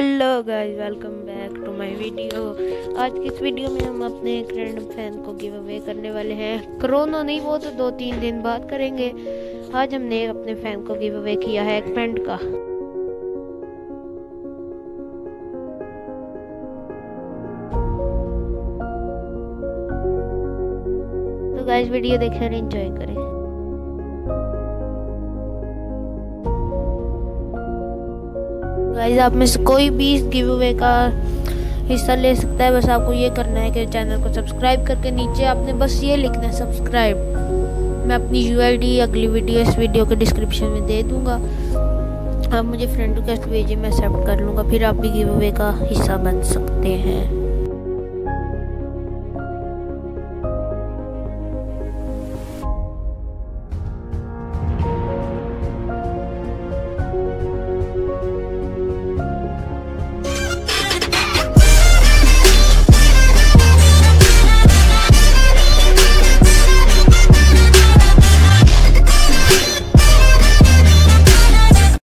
Hello guys, welcome back to my video. आज की इस वीडियो में हम अपने एक रैंडम फैन को गिव अवे करने वाले हैं। क्रोनो नहीं, वो तो 2-3 दिन बाद करेंगे। आज हमने अपने फैन को गिव अवे किया है एक पेंट का। तो गाइस वीडियो देखें और एंजॉय करें। गाइस आप में से कोई भी इस गिव अवे का हिस्सा ले सकता है। बस आपको ये करना है कि चैनल को सब्सक्राइब करके नीचे आपने बस ये लिखना है सब्सक्राइब। मैं अपनी यूआईडी अगली वीडियो इस वीडियो के डिस्क्रिप्शन में दे दूंगा। आप मुझे फ्रेंड रिक्वेस्ट भेजिए, मैं एक्सेप्ट कर लूँगा, फिर आप भी गिव अवे का हिस्सा बन सकते हैं।